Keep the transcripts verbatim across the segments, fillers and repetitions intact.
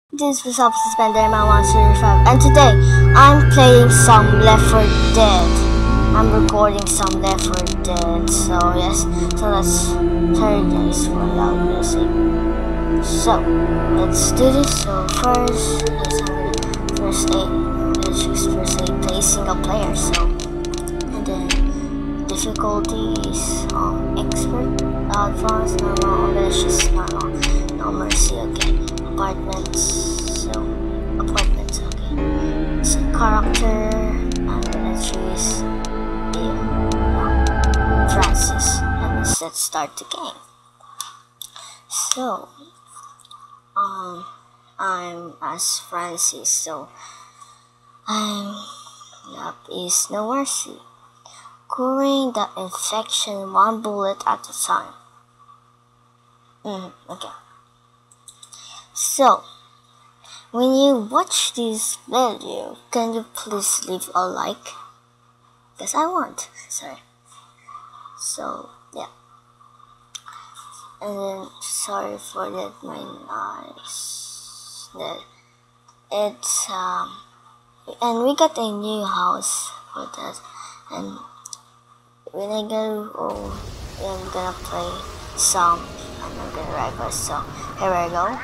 This was up Suspender My one thirty-five, and today I'm playing some Left four Dead. I'm recording some Left four Dead, so yes, so let's turn this for loud music. So let's do this. So first, yes, I'm gonna first aid. Let's choose first aid, play single player. So and then difficulties, um, expert, advanced, normal. I'm gonna choose normal. No mercy. Okay. Apartments, so apartments, okay. So character, I'm gonna choose Bill, no, Francis, and let's start the game. So, um, I'm as Francis, so I'm up is no mercy, curing the infection one bullet at a time. Mm, okay. So, when you watch this video, can you please leave a like? Because I want. Sorry. So, yeah. And then, sorry for that, my noise. That it's, um, and we got a new house for that. And when I go, oh, I'm gonna play some. I'm not gonna record, so here we go.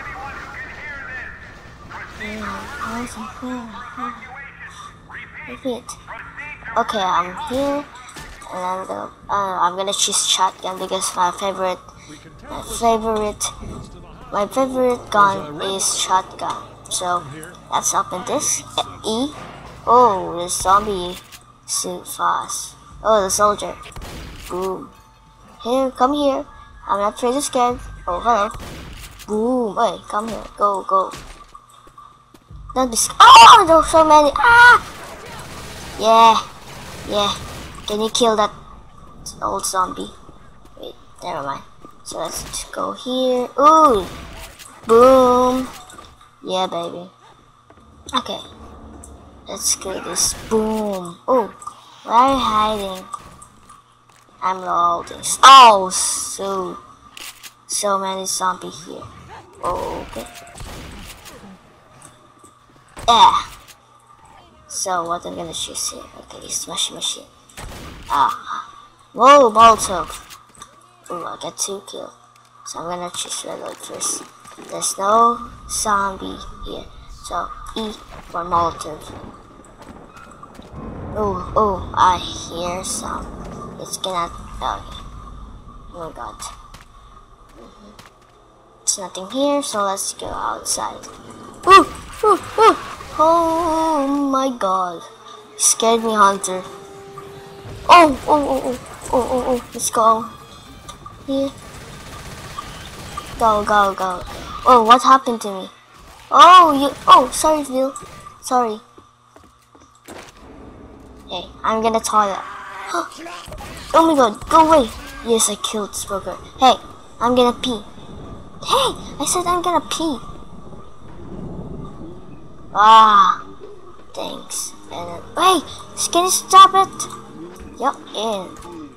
Repeat. Okay, I'm here, and I'm gonna uh, I'm gonna choose shotgun because my favorite my favorite my favorite gun is shotgun. So let's open this. E. Oh, the zombie suit fast. Oh, the soldier. Boom. Here, come here. I'm not afraid or scared. Oh, hello. Boom. Hey, come here. Go, go. Don't be scared. Oh, there's so many. Ah! Yeah. Yeah. Can you kill that old zombie? Wait, never mind. So let's just go here. Ooh. Boom. Yeah, baby. Okay. Let's go this. Boom. Oh, where are you hiding? I'm loading. Oh, so, so many zombies here. Oh, okay. Yeah. So what I'm gonna choose here? Okay, smash machine. Ah. Whoa, Molotov. Ooh, I got two kills. So I'm gonna choose reload first. There's no zombie here. So E for Molotov. Oh, oh, I hear some. It's gonna. Okay. Oh my god. Mm-hmm. There's nothing here, so let's go outside. Ooh, ooh, ooh. Oh my god. Scared me, Hunter. Oh, oh, oh, oh, oh, oh, oh. Let's go. Here. Go, go, go. Oh, what happened to me? Oh, you. Oh, sorry, Phil. Sorry. Hey, I'm gonna toilet. Oh my god, go away. Yes, I killed Smoker. Hey, I'm gonna pee. Hey, I said I'm gonna pee. Ah, thanks. And then, wait, can you stop it? Yup, in.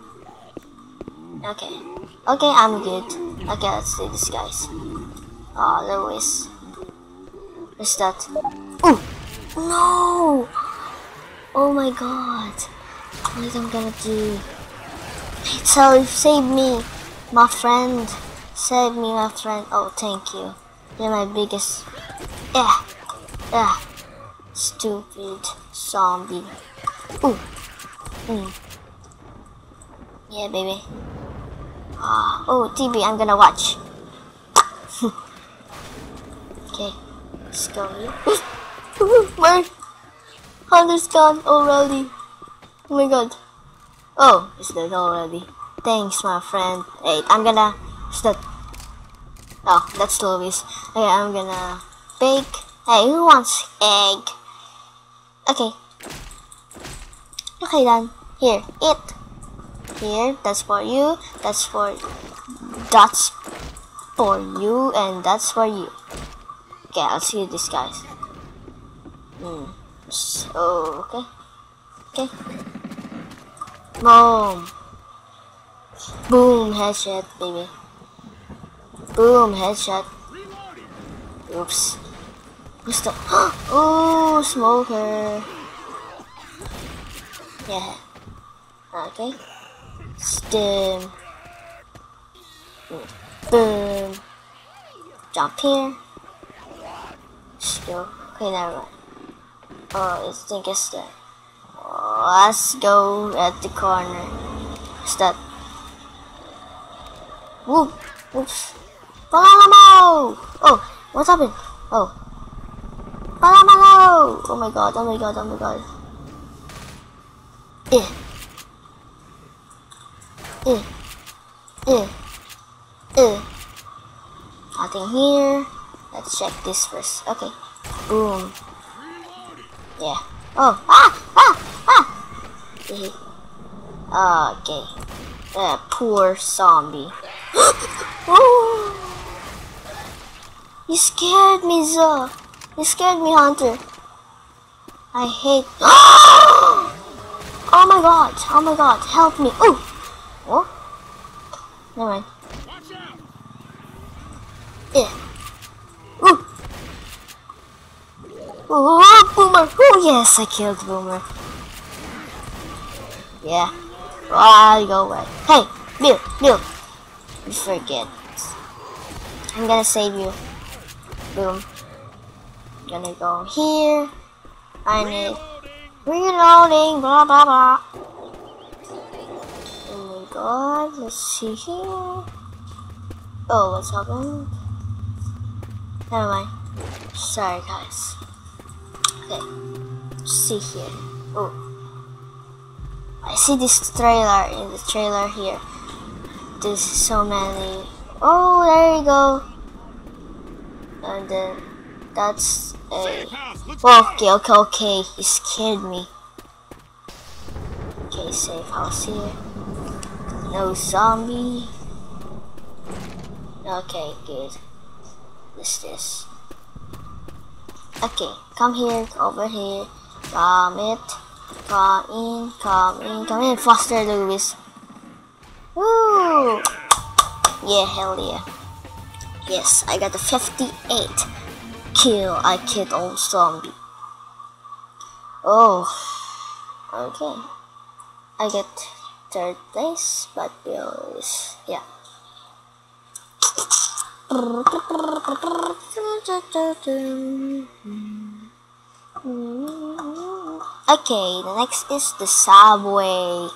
Okay. Okay, I'm good. Okay, let's do this, guys. Oh, Lewis. What's that? Oh, no! Oh my god. What am I gonna do? So, save me, my friend. Save me, my friend. Oh, thank you. You're my biggest. Yeah. Ah, stupid zombie. Ooh. Mm. Yeah, baby. Ah, oh, T V, I'm gonna watch. Okay, let's go here. My hunter's gone already. Oh my god. Oh, it's dead already. Thanks, my friend. Hey, I'm gonna. What's that? Oh, that's Louis. Okay, I'm gonna bake. Hey, who wants egg? Okay. Okay then. Here, eat. Here, that's for you. That's for. That's for you, and that's for you. Okay, I'll see you this guys. Hmm. So, okay. Okay. Boom. Boom, headshot, baby. Boom, headshot. Oops. Who's the oh, smoker. Yeah. Okay. Stim. Boom. Jump here. Still. Okay, never mind. Oh, I think it's there. Oh, let's go at the corner. What's that? Whoop! Oops! Palamamo! Oh, what happened? Oh. Palamamo! Oh my god, oh my god, oh my god. Eh. Eh. Eh. Eh. Nothing here. Let's check this first. Okay. Boom. Yeah. Oh. Ah! Ah! Ah! Okay. Uh, poor zombie. Oh! You scared me, Zo. You scared me, Hunter. I hate. Oh my god. Oh my god. Help me. Ooh. Oh. Never mind. Yeah. Ooh. Oh, Boomer! Oh yes, I killed Boomer. Yeah. Ah, you go away. Hey, Bill, Bill. You forget. I'm gonna save you. Boom. Gonna go here. I need reloading. Blah blah blah. Oh my god. Let's see here. Oh, what's happened? Never mind. Sorry, guys. Okay, see here. Oh, I see this trailer in the trailer here. There's so many. Oh, there you go. And then that's a. Oh, okay, okay, okay. You scared me. Okay, safe house here. No zombie. Okay, good. What's this? Okay, come here, over here. Come it. Come in, come in, come in. Faster, Lewis. Woo! Yeah, hell yeah. Yes, I got a fifty-eight kill. I killed old zombie. Oh, okay. I get third place, but Bill is, yeah. Okay, the next is the subway.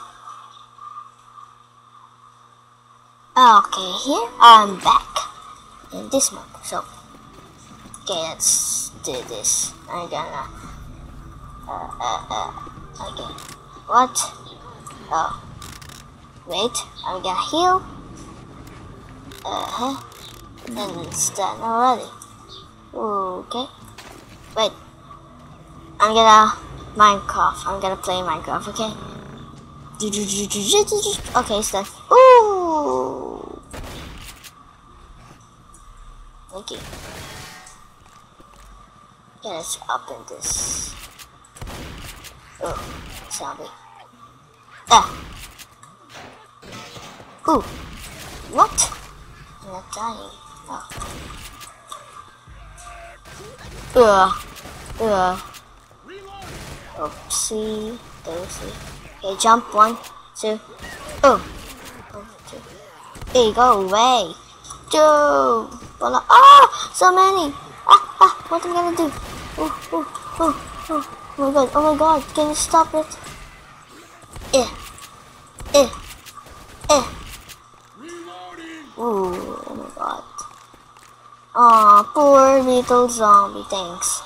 Okay, here I'm back in this mode. So, okay, let's do this. I'm gonna. Uh, uh, uh. Okay. What? Oh. Wait, I'm gonna heal. Uh huh. And it's done already. Okay. Wait. I'm gonna Minecraft. I'm gonna play Minecraft, okay? Okay, it's done. Ooh. Okay. Okay, let's open this. Oh, zombie. Ah. Ooh. What? I'm not dying. Oh. Ugh. Ugh. Oopsie. Dozy. Okay, jump. One, two. Oh. One, two. Hey, go away. Two. Voila. Ah! So many. Ah, ah. What am I gonna do? Oh, oh, oh, oh. Oh my god. Oh my god. Can you stop it? Eh. Eh. Eh. Ooh, oh my god. Aw, poor little zombie, thanks.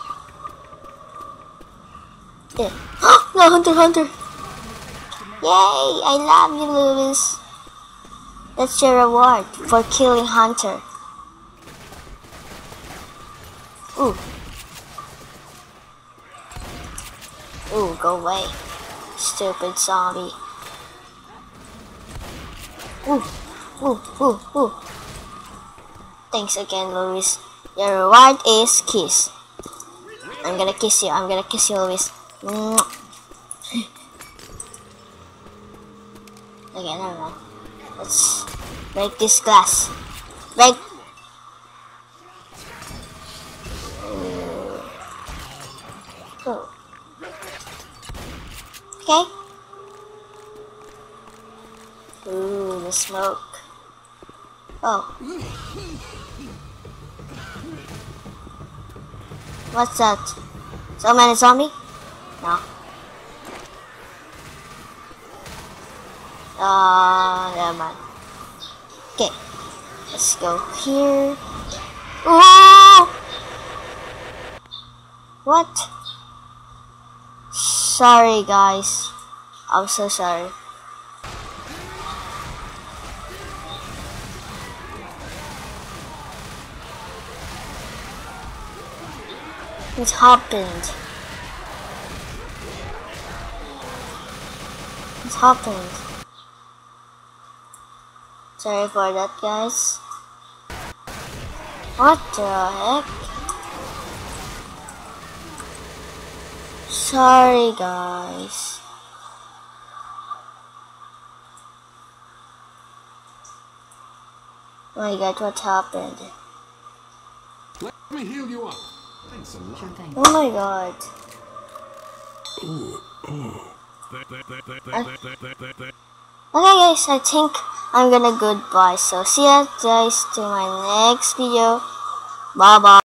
Yeah. No, Hunter, Hunter! Yay! I love you, Lewis. That's your reward for killing Hunter. Ooh. Ooh, go away. Stupid zombie. Ooh. Ooh, ooh, ooh. Thanks again, Louis. Your reward is kiss. I'm gonna kiss you. I'm gonna kiss you, Louis. Okay, never mind. Let's break this glass. Break. Okay. Ooh, the smoke. Oh. What's that? So many zombie? No. Uh, never mind. Okay. Let's go here. Ooh! What? Sorry, guys. I'm so sorry. What happened? What happened? Sorry for that, guys. What the heck? Sorry, guys. Oh my god, what happened? Let me heal you up. Thanks a lot. Sure thing. Oh my god. Okay guys, I think I'm gonna goodbye. So see ya guys to my next video. Bye bye.